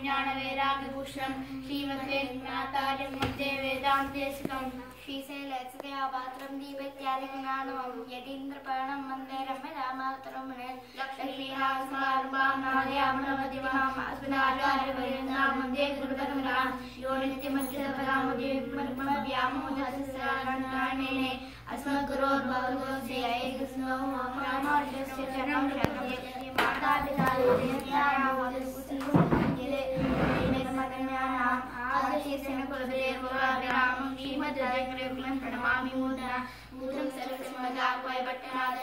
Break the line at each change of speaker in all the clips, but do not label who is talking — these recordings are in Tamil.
ज्ञान वैराग्यभूषणं श्रीमते ज्ञातार्यं मध्ये वेदान्तेसिकं श्रीशैलसुखयापात्रं दीपत्यादिगुणानवं यतीन्द्रपर्णं वन्दे रम्यजामातरं लक्ष्मीनाथसमारम्भां नादयामनमध्यमाम् अस्मदाचार्यपर्यन्तां वन्दे गुरुपरम्परां यो नित्यमच्युतपदां व्यामोहतस्यानन्दानेने अस्मद्गुरोर्भगवतोऽस्य ऐकस्नोः रामानुजस्य चरणं शरणं मातापिता प्रणमामि मूर्धना मूर्धं सर्वसमदापय भट्टनाथ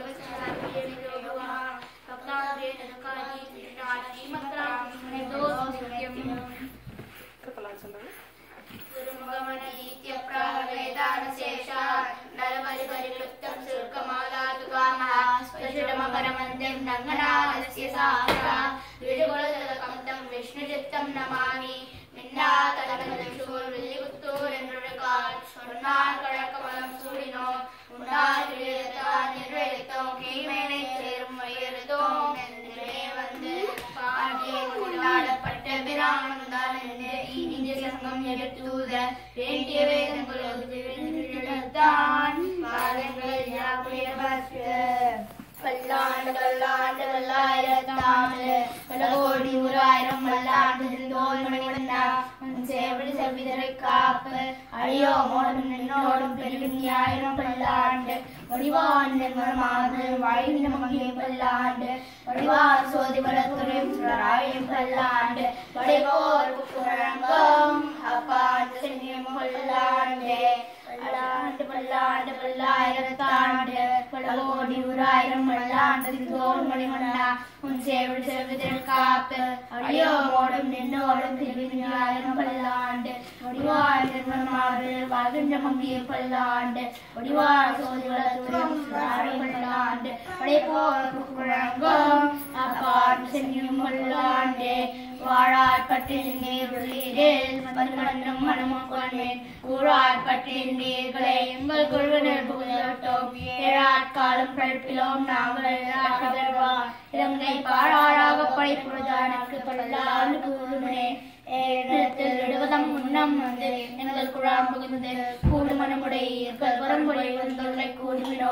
विष्णुचित्तं नमामि स्वर्णाकड़कमलं सूरिनो निर्वहितो கைமேனை சேரும் வயறுதோம் என்றே வந்து பாடியே கொண்டாடப்பட்ட பிராமணன் இனிய சங்கம் எடுத்தூத வேண்டிய வேதங்களுடன் பாதங்கள் யாபுயபஸ்ய பல்லாண்டு பல்லாண்டு பல்லாயிரத்தாண்டு பல கோடி நூறாயிரம் பல்லாண்டு தோல் மணிவண்ணா உன் சேவடி செவ்விதரை காப்பு அழியோமோடும் நின்னோடும் பெருவின் ஆயிரம் பல்லாண்டு வடிவான் நிர்மலமாது வாழ்வின மகிழ் பல்லாண்டு வடிவார் சோதி வளத்துறையும் சுடராயும் பல்லாண்டு வடிவோர் புறங்கம் அப்பாண்டு சென்னியம் பல்லாண்டு பல்லாண்டு பல்லாண்டு பல்லாயிரத்தாண்டு பல கோடி நூறாயிரம் பல்லாண்டு தோல் மணிவண்ணா உன் சேவடி செவ்விதழ் காப்பு அழியோமோடும் நின்னோடும் பெருவின் ஆயிரம் பல்லாண்டு வடிவார் நிர்மலமாது வாழ்கின்ற மகிழ் பல்லாண்டு வடிவார் சோதி வளத்துறையும் சுடராயும் பல்லாண்டு வடிவோர் புறங்கம் அப்பாண்டு சென்னியம் பல்லாண்டு வாழார் பற்றில் நீருள்ளீரில் மறுமன்றம் மனமும் கொள்வேன் கூறார் பற்றில் நீர்களை எங்கள் குழுவினர் புகழட்டோம் ஏழாட்காலம் பழப்பிலோம் நாங்கள் இலங்கை பாழாராக படைப்புறதானுக்கு பல்லாண்டு கூறுமனே இடுவதம் முன்னம் வந்து எங்கள் குழாம் புகுந்து கூடுமனமுடைய வரம்புடைய வந்தொல்லை கூடுமினோ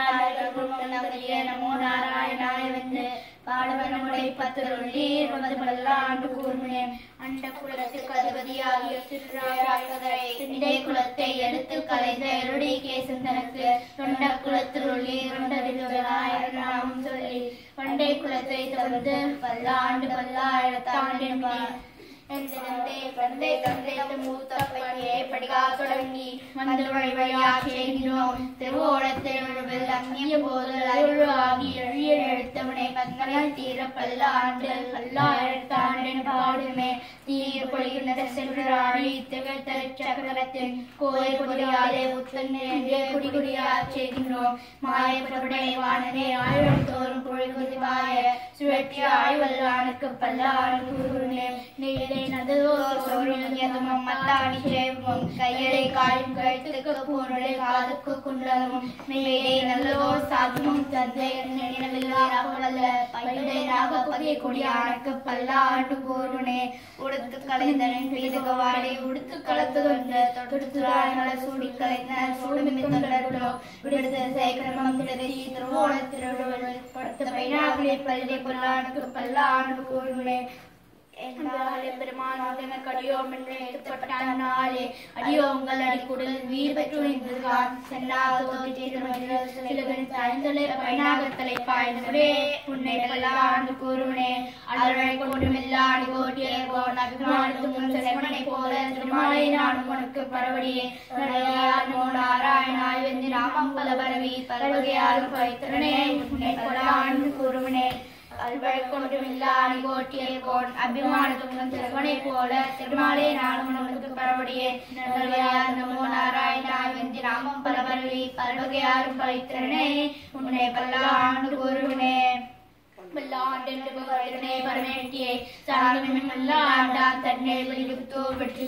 நமோ நாராயணாய வந்து பாடவனமுடை பத்திரொள்ளீர் வந்து பல்லாண்டு கூர்மினே அண்ட குலத்துக்கு அதிபதியாகிய இடை குலத்தை எடுத்து கலைந்த எருடி கேசன் தனக்கு தொண்ட குலத்திலுள்ளீர் நாமம் சொல்லி பண்டை குலத்தை தந்து பல்லாண்டு பல்லாயிரத்தாண்டு தந்தை மூத்த பணியை படிக்கா தொடங்கி வந்து வழிவழியாக செய்கிறோம் திருவோணத்தில் அங்கிய போது ஆகி எழிய எழுத்தவனை பங்கனால் தீர பல்லாண்டு பல்லாயிரத்தாண்டு பாடுமே தீர் பொழிகின்ற செல்வராழி திகழ்த்த சக்கரத்தின் கோயில் கொடியாலே உத்தன்னே குடிகுடியா செய்கின்றோம் மாயப்படை வானனே ஆயிரம் தோறும் பொழிகுதிவாய சுழற்றி ஆய்வல்லானுக்கு பல்லாண்டு கூறுனே கையடை காயும் கழுத்துக்கு பூனுடை காதுக்கு குண்டலமும் மெய்யை நல்லோர் சாதமும் தந்தை நாகபதியை கொடியானுக்கு பல்லாண்டு கூறுனே உடுத்து கலைந்தனின் பெய்துக வாழை உடுத்து கலத்துதொன்று தொடுத்துராயங்கள சூடி கலைந்த சூடுமித்தோ விடுத்து சேகரமம் திருச்சி திருவோணத்திருவள் படுத்த பைனாகுலை பள்ளி பல்லாண்டுக்கு பல்லாண்டு கூறுனே பெருமானோட கடியோம் நாளே அடியோங்கள் அடிக்குடல் வீர் பெற்று பைனாகத்தலை பாய்ந்தே உன்னை பல்லாண்டு கூறுவனே அலரை கொண்டுமில்லாடி கோட்டிய கோணை போல திருமாலை நானும் உனக்கு பரவடியே நாராயணாய் வெந்தி ராமம் பல பரவி பரவகையாலும் பைத்திரனே உன்னை பல்லாண்டு கூறுவனே அல்வழக்கொன்றுமில்லாடி கோட்டிய கோன் அபிமானத்துடன் திருவனை போல திருமாலே நானும் உனக்கு பரவடியே நமோ நாராயணாய் வெந்தி ராமம் பல பரவி பல்வகையாரும் பைத்திரனே உன்னை பல்லாண்டு கூறுவனே பல்லாண்டு பரமேட்டியை சாரமே மல்லாண்டா தன்னை வெளியுத்தோ வெற்றி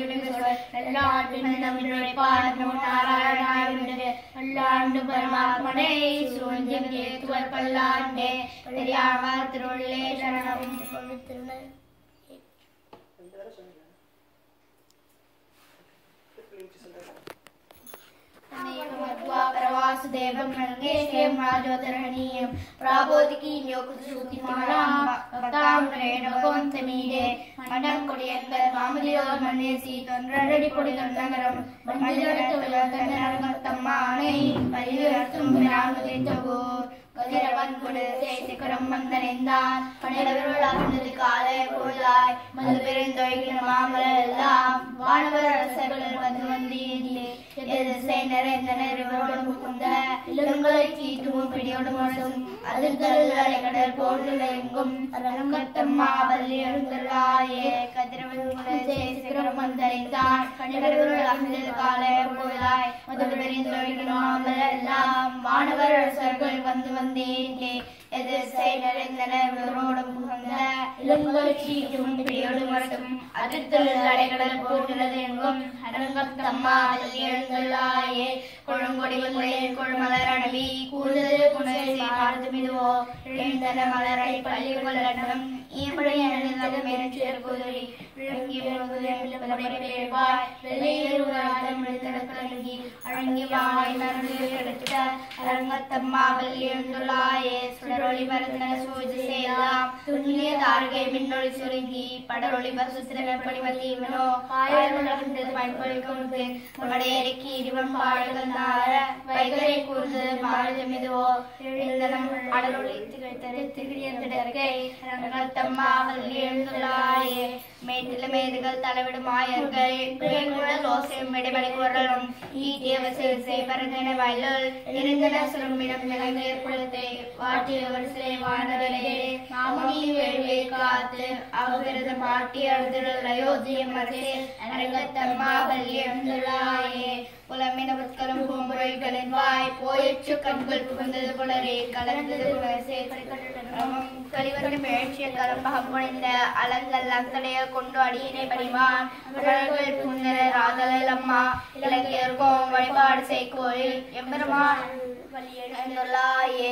பல்லாண்டு பரமாத்மனை பல்லாண்டே திருள்ளே சரணம் वासुदेवं रंगेशं राजोदरणीयं प्राबोधिकी யோகசுதிமாலாம் பக்தாமுரேன கோந்தமீடே மண்டம் கொடியங்கள் மாமதியோர் மன்னேசி தொன்றடி பொடி தொண்டங்கரம் மஞ்சளத்தம்மானை பரிவர்த்தும் பிராமுதித்தவோர் கதிரவன் கொடு சேசிகரம் வந்தனைந்தான் பணிரவிருளானது காலை பொழுதாய் மது பெருந்தொழிகிற மாமலர் எல்லாம் வானவர் அரசர்கள் வந்து வந்தீரே எதிர்சை நிறைந்தனர் இவரோடும் புகுந்த இளங்களை கீட்டுமும் பிடியோடு முழுதும் அதிர்தல் அலைகடல் போன்றுள்ள எங்கும் அரங்கத்தம்மா வல்லி எழுந்தருளாயே கதிரவன் கொடு சேசிகரம் வந்தனைந்தான் பணிரவிருளானது காலை பொழுதாய் மது பெருந்தொழிகிற மாமலர் எல்லாம் வானவர் அரசர்கள் வந்து வந்தீரே எதிர்சை நிறைந்தனர் இவரோடும் புகுந்த இளங்களை கீட்டுமும் பிடியோடு முழுதும் அதிர்தல் அலைகடல் போன்றுள்ளது எங்கும் அரங்கத்தம்மா வல்லி எழுந்தருளாயே கொழுங்கொடி முறையில் கொள்மலர் அணவி கூடுதல் புனர்சி மாறுது மிதுவோ இழந்தன மலரை பள்ளி கொள்ளணும் ஈமழை அணிந்தது மேற்சேர் குதிரை இறங்கி பேர்வாய் வெள்ளையேறுவாரம் எழுந்தடக்கி அழங்கி வாய் நன்றி எடுத்த அரங்கத்தம்மா வல்லி எழுந்துள்ளாயே சுடரொளி மருந்தன சூழ்ச்சி செய்யலாம் துண்ணிய தாரகை மின்னொளி சுருங்கி படரொளி பசுத்திர படிவத்தீவனோ பாயருளகின்றது பயன்பொழிக்கும் வடையறிக்கி இடிவன் பாடுகள் நார வைகரை கூர்ந்து மாறுதமிதுவோ எழுந்தனம் அடரொளி திகழ்த்தது திகிழியந்திடற்கை அரங்கத்தம்மா வல்லி எழுந்துள்ளாயே மேட்டில மேதுகள் தலைவிடும் ஆயர்கள் குழல் ஓசையும் இடைவெளி குரலும் ஈட்டியவ சிறுசை பரந்தன வயலுள் இருந்தன சுருமிடம் நிலங்கிய குளத்தை வாட்டியவர் சிலை வானவரே மாமணி வேள்வியை காத்து அவரது பாட்டி அழுதுள்ள அயோத்தியம் அரசே அரங்கத்தம்மா வல்லி எழுந்துள்ளாயே புலமின புத்தலும் பூம்புரைகளின் வாய் போயிற்று கண்கள் புகுந்தது புலரே கலந்தது புலரசே கலிவரும் பேழ்ச்சிய கலம்பகம் புனைந்த அலங்கல் அந்தடைய கொண்டு அடியினை பணிவான் விரல்கள் புந்தர ராதலல் அம்மா இலங்கையர்க்கும் வழிபாடு செய்கோயில் எம்பெருமான் வழியெழுந்துள்ளாயே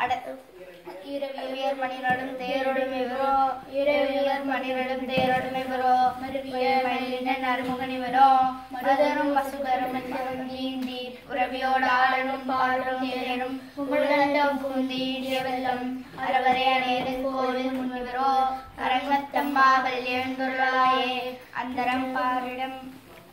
இரவியர் மணிரடும் தேரோடும் இவரோ இரவியர் மணிரடும் தேரோடும் இவரோ மருவிய மயிலின அருமுகனிவரோ மருதரும் வசுகரும் நீந்தி உறவியோடு ஆளனும் பாலும் ஏனும் உமிழ்ந்தம் பூந்தீடிய வெள்ளம் அறவரை அநேரின் கோவில் முன்னிவரோ அரங்கத்தம்மா வல்லி எழுந்துள்ளாயே அந்தரம் பாரிடம்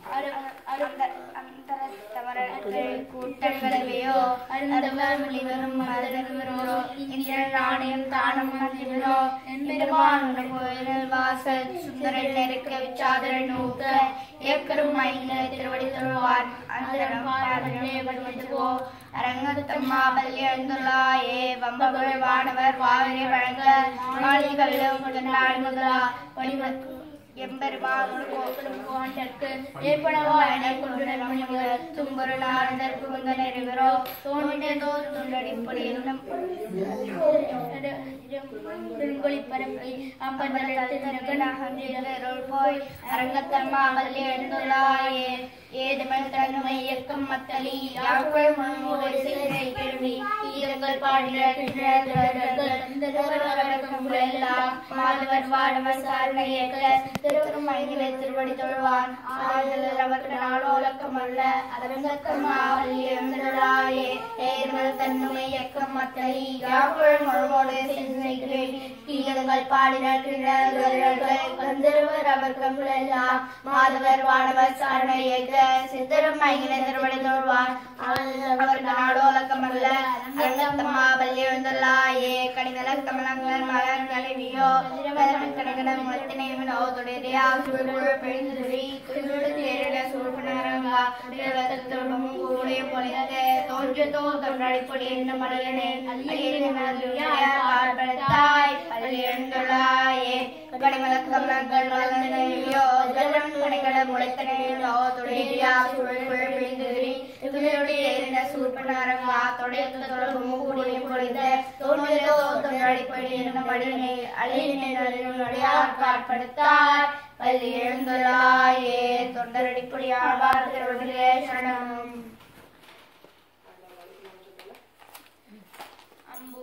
கூட்டங்களையோ அருந்தவர் முனிவரும் மதுரவரோ இந்திரன் நாணயம் தானம் மந்திரோ என்பெருமான் கோயில் வாசல் சுந்தரை நெருக்க விச்சாதரை நோக்க ஏக்கரும் மயில திருவடி தொழுவான் அந்தரம் பாடுவோ அரங்கத்தம்மா வல்லி எழுந்துள்ளாயே வம்பகுள் வானவர் வாவினை வழங்க மாளிகளும் முதல் முதலா வடிவக்கு எம்பெருமானோடு கோப்பலும் கோண்டற்கு ஏற்படவாயினை கொண்டுடர் தும்பொரு நாரதர் புகுந்த நெறிவரோ தோன்றதோ துண்டடிப்படியிலும் பெண்கொழி பரப்பி அப்பந்தல் போய் அரங்கத்தம்மா வல்லி எழுந்துள்ளாயே ஏதுமல் தன்மை இயக்கம் மத்தலி யாக்குள் முன்மூடு சிலை கேள்வி ஈரங்கள் பாடினெல்லாம் மாதவர் வாடவர் சாரணை இயக்க திருமணிகளை திருவடி தொழுவான் ஆளுநர் அவருக்கு நாளோலக்கம் அல்ல அரங்கத்தம்மா வல்லி எழுந்துள்ளாயே ஏதுமல் தன்மை இயக்கம் மத்தலி யாக்குள் முன்மூடு சிலை கேள்வி ஈரங்கள் பாடினெல்லாம் கந்தர்வர் அவர்க்கம் எல்லாம் மாதவர் வாடவர் சாரணை இயக்க சித்தரும் மயங்கின திருவடி தொழுவான் அவருக்கு நாடோலக்கமல்ல அரங்கத்தம்மா வல்லி எழுந்துள்ளாயே கடிதல கமலங்கள் மலர் கலவியோ கணக்கன முளத்தினைவனோ துடையா சுழல் பிழிந்துரி துருடு தேரிட சூழ்பனரங்கா துடையமும் கூடைய பொழிந்து தோன்றதோ தொண்டடிப்பொடி என்ன மலரனே அழியத்தாய் வல்லி எழுந்துள்ளாயே கடிமல கமலங்கள் மலர்ந்தனையோ ஜலம் கணிகட முளைத்தனையோ துடையா சுழல் பிழிந்துரி துடையுடைய சூழ்பனரங்கா தொடையத்து தொடர்பு கூடைய பொழிந்து தோன்றதோ தொண்டடிப்பொடி என்ன மடினை அழியினை நடையார் காட்படுத்தாய் வல்லி எழுந்துள்ளாயே தொண்டரடிப்பொடி ஆழ்வார் திருவடிகளே சரணம்.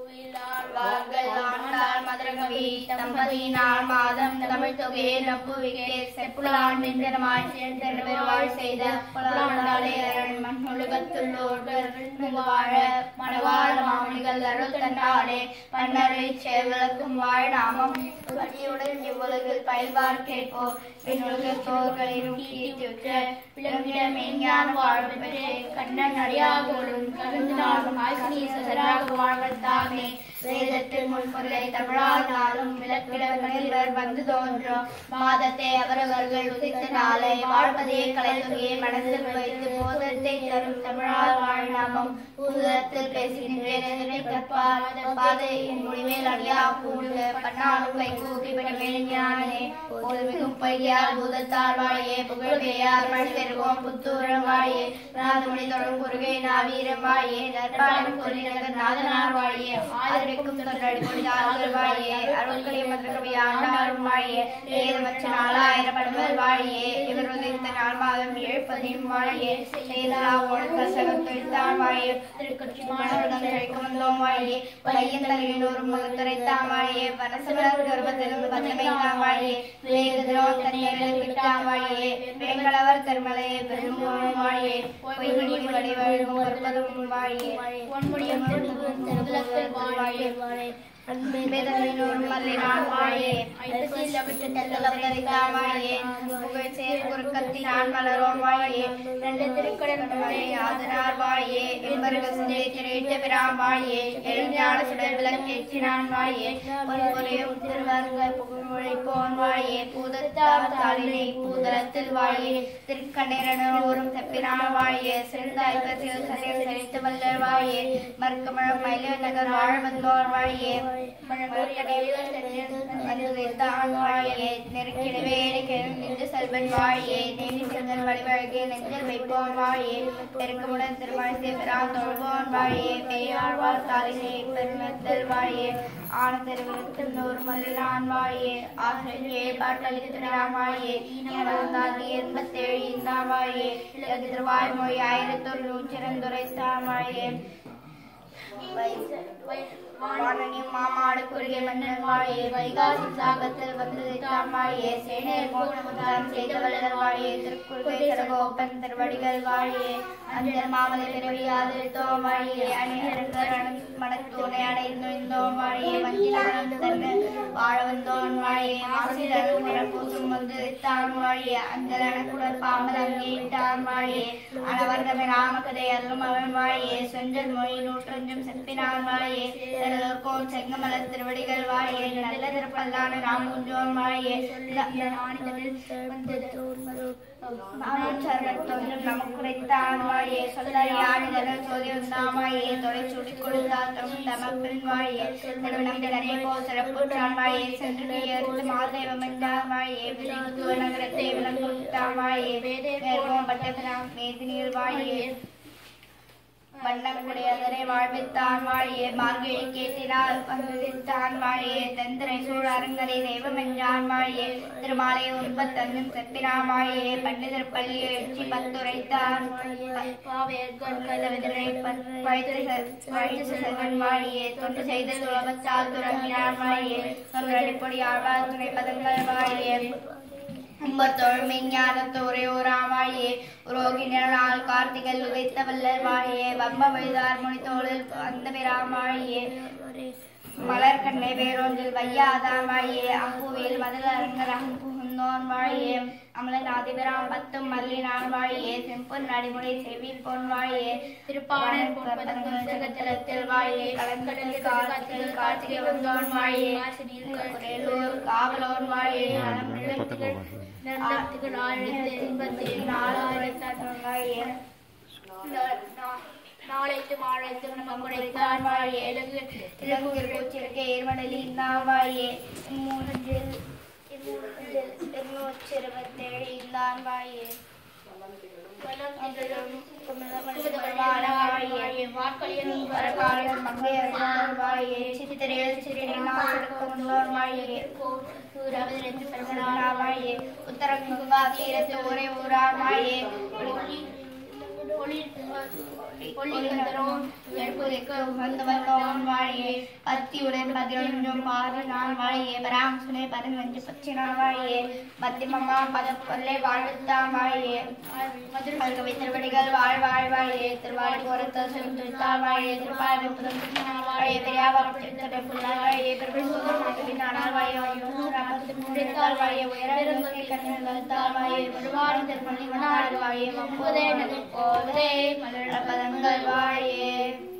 வார்கள் ஆண்டாள் மதுரகவி தம்பதியினால் மாதம் தமிழ் தொகையை நம்புவிக்கே செப்புலான் நின்றமாய் சேர்ந்தெருவாழ் செய்த புலாண்டாளே அரண் மண்ணுலகத்துள்ளோர்கள் வாழ மணவாள மாமணிகள் அருள் தன்னாலே பன்னரை சேவலுக்கும் வாழ் நாமம் பட்டியுடன் இவ்வுலகில் பயில்வார் கேட்போர் விண்ணுலகத்தோர்களிலும் கீர்த்தியுற்ற விளங்கிட மெய்ஞான வாழ்வு பெற்றே கண்ணன் அடியாகோடும் கலந்து நாளும் ஆய்சராக வாழ்வதாமே வேதத்தில் முன்பொருளை தமிழானாலும் விளக்கிடவர் வந்து தோன்றும் மாதத்தை அவரவர்கள் உதித்த நாளை வாழ்வதையே கலைத்துகையை மனதில் வைத்து போதத்தை தரும் தமிழால் வாழ்நாமம் பூதத்தில் பேசுகின்றேன் கற்பார் பாதையின் முடிவேல் அடியா கூடுக பன்னாலும் கை கூப்பி ஞானே மிகும் பையார் பூதத்தால் வாழியே புகழ்வேயார் மழை பெருவோம் புத்தூரம் வாழியே நாதமணி தொடரும் குறுகை நாவீரம் வாழியே நற்பாலம் கொல்லிநகர் நாதனார் வாழியே ஆதரிக்கும் தொண்டடிப்பொழிதார்கள் வாழியே அருள்களை மதுரகவி ஆண்டாரும் வாழியே ஏதமற்ற 4000 படுவர் வாழியே இவர் உதிர்த்த நாள் மாதம் 70 வாழியே சேதலா ஓணத்தசகம் தொழில்தான் வாழியே திருக்கட்சி மாணவர்கள் கிடைக்கும் வந்தோம் வாழியே வையன் தலைவின் ஒரு முகத்துரைத்தான் வாழியே வனசமர் கர்ப்பத்திலும் பந்தமைத்தான் வாழியே வேகதிரோ தனியர்கள் விட்டான் வாழியே வேங்களவர் திருமலையை பெரும்போம் வாழியே பொய்மணி வடிவழும் ஒருபதும் வாழியே பொன்முடியும் திருமுகத்தில் வாழியே வேதங்களினோர் மல்லினான் வாழியே ஐப்பசியில் விட்டு தெல்லவதரித்தான் வாழியே புகழ் சேர் குறுக்கத்தினான் மலரோன் வாழியே ரெண்டு திருக்கடன் ஆதனார் வாழியே என்பர்கள் சிந்தை திரையிட்ட பிரான் வாழியே எழுஞான சுடர் விளக்கேற்றினான் வாழியே பொறியும் திருவர்கள் புகழ்மொழிப்போன் வாழியே பூதத்தார் தாளினை பூதலத்தில் வாழியே திருக்கண்ணீரனோரும் செப்பினான் வாழியே சிறந்த ஐப்பசியில் சதையில் செழித்து வல்லர் வாழியே மறுக்கமழம் மயில நகர் வாழ வந்தோர் வாழியே நெருக்கிடவே நின்று செல்வன் வாழியே நெறி செல்வன் வழிவழகே நெஞ்சில் வைப்போன் வாழியே பெருக்கமுடன் திருமணி சேவரான் தொழுவோன் வாழியே பெரியாழ்வார் தாளினை பெருமத்தல் வாழியே ஆனந்தருவிற்கு நூறு மல்லான் வாழியே ஆசிரியே பாட்டளித்திரான் வாழியே ஈனவந்தாகி 87 ஈந்தான் வாழியே இலகிதிருவாய் மொழி 1102 வாழியே வாணனியும் மாமாடு குறுகை மன்னன் வாழியே வைகாசி சாகத்தில் வந்து வாழியே சேனையர் மோகனமுதான் செய்த வல்லர் வாழியே திருக்குறுகை சடகோப்பன் திருவடிகள் வாழியே அஞ்சல் மாமலை பிறவியாதிருத்தோம் வாழியே அணியர்கள் மனத்தோனை அடைந்தோம் வாழியே வஞ்சிலவனம் தன்னை வாழ வந்தோன் வாழியே ஆசிரியர் நிறப்பூசும் வந்து தான் வாழியே அஞ்சல் அணக்குடல் பாம்பல் அங்கேட்டான் வாழியே அனவர்தமை ராமகதை அல்லும் அவன் வாழியே செஞ்சல் மொழி 105 செப்பினான் வாழியே கோன் செங்கமலர் திருவடிகள் வாழியே நல்ல திருப்பல்லான ராமுஞ்சோன் வாழியே நமக்குரைத்தான் வாழியே சொல்லறியாணிதழ் சோதியுந்தான் வாழியே தொலை சுடி கொடுத்தாத்தம் தமப்பின் வாழியே நம்பி போ சிறப்புற்றான் வாழியே சென்று ஏற்று மாதேவம் என்றான் வாழியே விரித்துவ நகரத்தை விளங்குத்தான் வாழியே வேதேர்வோம் பட்டபிராம் மேதினியில் வாழியே வண்ணமுடையதனை வாழ்வித்தான் வாழியே மார்கழி கேட்டினால் வந்துத்தான் வாழியே தெந்தரை சூழ் அரங்கரை தெய்வம் என்றான் வாழியே திருமாலை 9 செப்பினான் வாழியே பண்டிதர் பள்ளி எழுச்சி 10 உரைத்தான் வாழியே தொண்டு செய்த சுலபத்தால் துறங்கினான் வாழியே அடிப்பொடி ஆழ்வார் துணை பதங்கள் வாழியே ஞானத்தோரையோராம் வாழியே உரோகினால் கார்த்திகள் உதைத்த வல்லர் வாழியே வம்ப வழிதார் முனித்தோளில் அந்த பிராம் வாழியே மலர் கண்ணை வேறொன்றில் வையாதான் வாழியே அம்புவில் மதல் அரங்கரம் புகுந்தோன் வாழியே அமலன் ஆதிபிராம் 10 மல்லினான் வாழியே செம்பொன் நடிமுறை செவி பொன் வாழியே திருப்பாணர் ஜகத்தலத்தில் வாழியே கலங்கடலில் கார்த்திகை வந்தோன் வாழியே காவலோன் வாழியே நாளைத்து மாழைத்து நமக்குடைத்தான் வாழியே இலகுச்சிருக்கே ஏர்மடலின் வாழியே 227 இந்தான் வாழியே உத்தரங்கா தீரத்து ஒரே ஊரான் வாழியே வந்தவன் வாழியே பத்தியுடன் பதினொன்றும் பாரினான் வாழியே பராமசுனை பதினஞ்சு பச்சினான் வாழியே மத்தியமம்மா பதப்பொல்லை வாழ்த்தான் வாழியே கவி திருவடிகள் வாழ் வாழ் வாழியே திருவாடி பொறுத்த செலுத்தால் வாழியே திருப்பாடி புதன் வாழியே பெரியாவாழ்த்தால் வாழியே பெருமாள் வாழியே முடித்தால் வாழியே உயர்ந்தால் வாழியே முழுவாடும் திருமணி மனாடு வாழியே மம்புதே நதி போதே மலர் பதங்கள் வாழியே